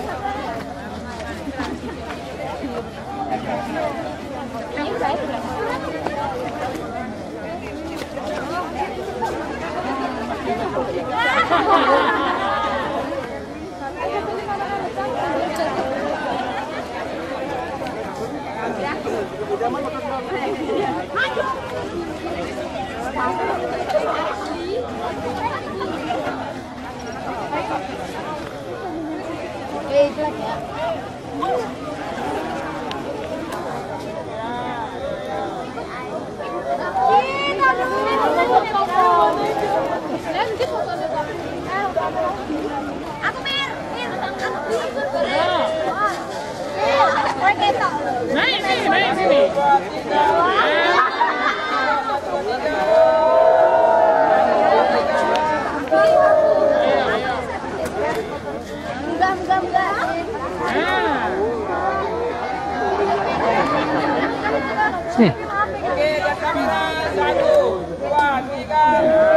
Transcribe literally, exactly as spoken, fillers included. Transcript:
Eh, jelek ya. Aku Mir, Mir, Naik sini, naik sini. Enggak, enggak, enggak. Nih. Oke, lihat kamera. Satu, dua, tiga.